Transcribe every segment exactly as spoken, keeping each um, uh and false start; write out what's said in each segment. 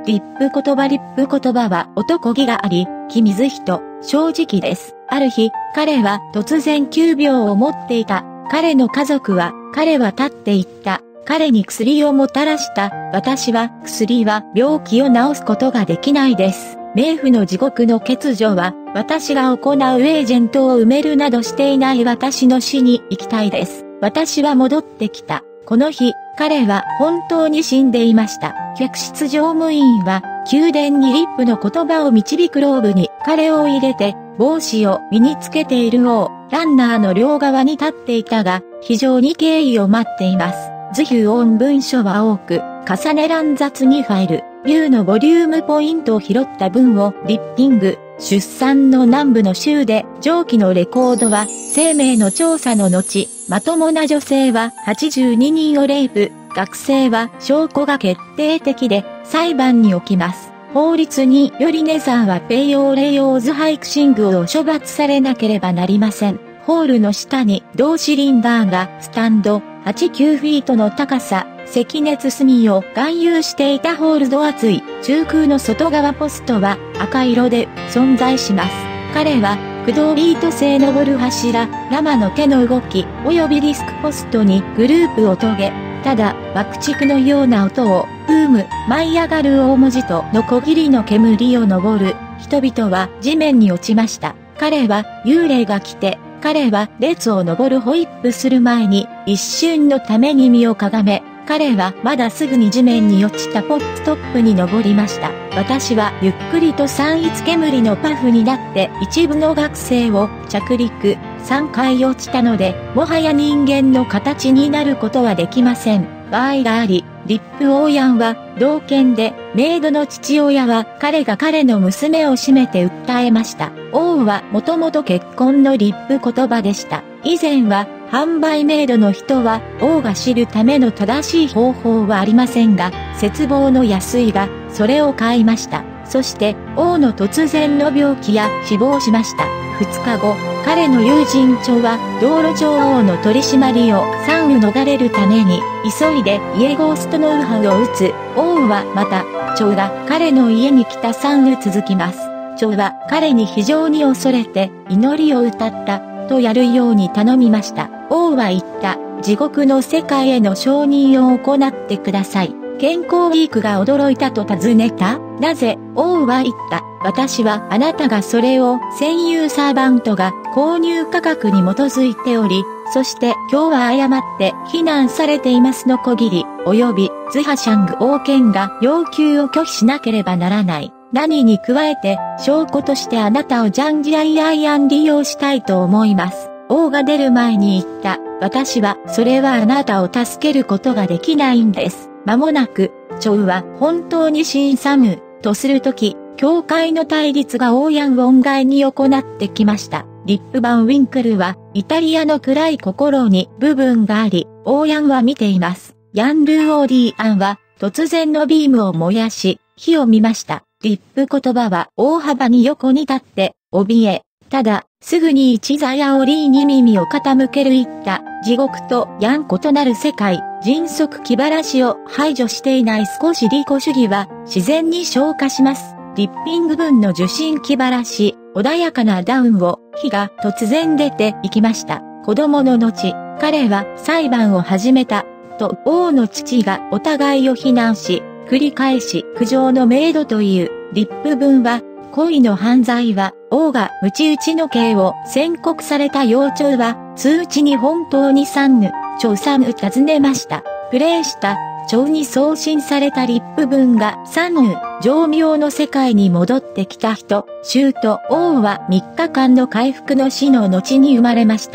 リップ言葉リップ言葉は男気があり、気水人、正直です。ある日、彼は突然急病を持っていた。彼の家族は、彼は立っていった。彼に薬をもたらした。私は、薬は病気を治すことができないです。冥府の地獄の欠如は、私が行うエージェントを埋めるなどしていない私の死に行きたいです。私は戻ってきた。この日、彼は本当に死んでいました。客室乗務員は、宮殿にリップの言葉を導くローブに彼を入れて、帽子を身につけている王、ランナーの両側に立っていたが、非常に敬意を待っています。図表音文書は多く、重ね乱雑にファイル、ビューのボリュームポイントを拾った文をリッピング、出産の南部の州で、上記のレコードは、生命の調査の後、まともな女性ははちじゅうににんをレイプ、学生は証拠が決定的で、裁判に起きます。法律によりネザーはペイオーレイオーズハイクシングを処罰されなければなりません。ホールの下に同シリンダーがスタンド、はち、きゅうフィートの高さ、赤熱炭を含有していたホールド厚い中空の外側ポストは赤色で存在します。彼は駆動ビート性登る柱、ラマの手の動き、及びディスクポストにグループを遂げ、ただ爆竹のような音を、ブーム、舞い上がる大文字とのこぎりの煙を登る、人々は地面に落ちました。彼は幽霊が来て、彼は列を登るホイップする前に一瞬のために身をかがめ、彼はまだすぐに地面に落ちたポップトップに登りました。私はゆっくりと散逸煙のパフになって一部の学生を着陸、さんかい落ちたので、もはや人間の形になることはできません。場合があり、リップオーヤンは同犬で、メイドの父親は彼が彼の娘を締めて訴えました。王はもともと結婚のリップ言葉でした。以前は、販売メイドの人は王が知るための正しい方法はありませんが、絶望の安いが、それを買いました。そして、王の突然の病気や死亡しました。二日後、彼の友人チョは、道路上王の取り締まりを産を逃れるために、急いでイエゴーストの右派を打つ。王はまた、チョが彼の家に来た産を続きます。チョは彼に非常に恐れて、祈りを歌った、とやるように頼みました。王は言った、地獄の世界への承認を行ってください。健康ウィークが驚いたと尋ねた。なぜ、王は言った。私はあなたがそれを占有サーバントが購入価格に基づいており、そして今日は誤って非難されていますのこぎり、及びズハシャング王権が要求を拒否しなければならない。何に加えて、証拠としてあなたをジャンジアイアイアン利用したいと思います。王が出る前に言った。私は、それはあなたを助けることができないんです。間もなく、チョウは本当に死んさむ、とするとき、教会の対立がオーヤンを音外に行ってきました。リップバンウィンクルは、イタリアの暗い心に部分があり、オーヤンは見ています。ヤンルーオーディアンは、突然のビームを燃やし、火を見ました。リップ言葉は大幅に横に立って、怯え、ただ、すぐに一座やオリーに耳を傾ける言った、地獄とヤン異なる世界、迅速気晴らしを排除していない少し利己主義は自然に消化します。リッピング文の受信気晴らし、穏やかなダウンを、火が突然出て行きました。子供の後、彼は裁判を始めた、と王の父がお互いを非難し、繰り返し苦情のメイドという、リップ文は、恋の犯罪は、王がムチ打ちの刑を宣告された幼鳥は、通知に本当にサンヌ、チョウサム尋ねました。プレイした、チョウに送信されたリップ文がサンヌ、情妙の世界に戻ってきた人、シュート、王はみっかかんの回復の死の後に生まれました。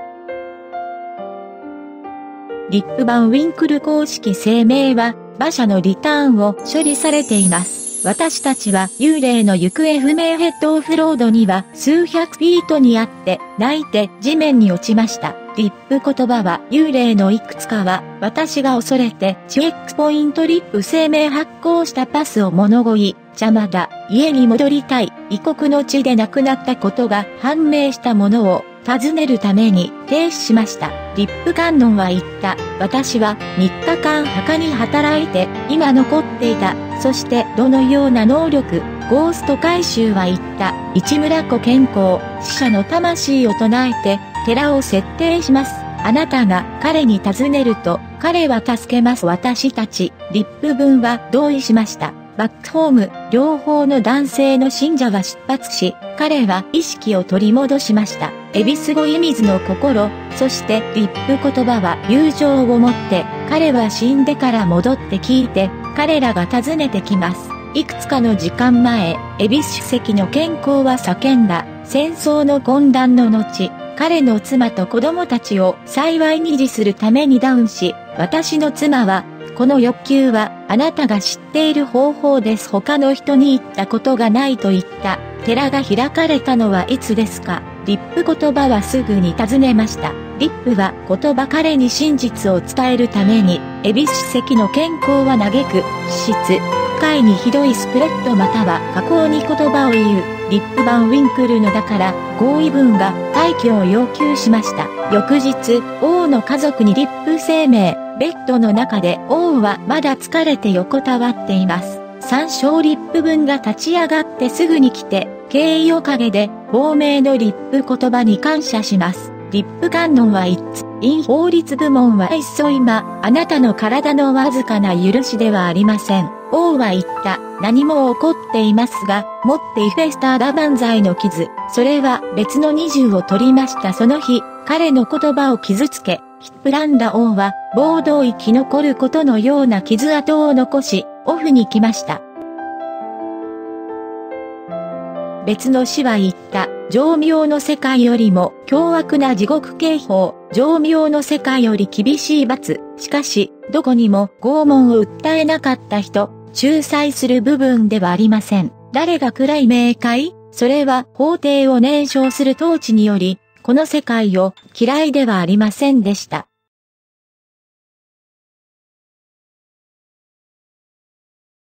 リップ版ウィンクル公式声明は、馬車のリターンを処理されています。私たちは幽霊の行方不明ヘッドオフロードには数百フィートにあって泣いて地面に落ちました。リップ言葉は幽霊のいくつかは私が恐れてチェックポイントリップ声明発行したパスを物乞い、邪魔だ、家に戻りたい、異国の地で亡くなったことが判明したものを尋ねるために停止しました。リップ観音は言った。私はみっかかん墓に働いて、今残っていた。そしてどのような能力、ゴースト回収は言った。市村子健康、死者の魂を唱えて、寺を設定します。あなたが彼に尋ねると、彼は助けます私たち。リップ分は同意しました。バックホーム、両方の男性の信者は出発し、彼は意識を取り戻しました。恵比寿後湯水の心、そしてリップ言葉は友情を持って、彼は死んでから戻って聞いて、彼らが訪ねてきます。いくつかの時間前、恵比寿関の健康は叫んだ。戦争の混乱の後、彼の妻と子供たちを幸いに維持するためにダウンし、私の妻は、この欲求はあなたが知っている方法です。他の人に言ったことがないと言った。寺が開かれたのはいつですか？リップ言葉はすぐに尋ねました。リップは言葉彼に真実を伝えるために、恵比寿関の健康は嘆く、資質、深いにひどいスプレッドまたは加工に言葉を言う。リップバンウィンクルのだから合意文が退去を要求しました。翌日、王の家族にリップ声明。ベッドの中で王はまだ疲れて横たわっています。三章リップ分が立ち上がってすぐに来て、敬意おかげで、亡命のリップ言葉に感謝します。リップ観音は一つ、院法律部門はいっそ今、あなたの体のわずかな許しではありません。王は言った。何も起こっていますが、持ってイフェスターダ万歳の傷。それは別のにじゅうを取りましたその日、彼の言葉を傷つけ、ヒップランダ王は、暴動生き残ることのような傷跡を残し、オフに来ました。別の死は言った。浄明の世界よりも凶悪な地獄刑法。浄明の世界より厳しい罰。しかし、どこにも拷問を訴えなかった人、仲裁する部分ではありません。誰が暗い冥界？それは法廷を燃焼する統治により、この世界を嫌いではありませんでした。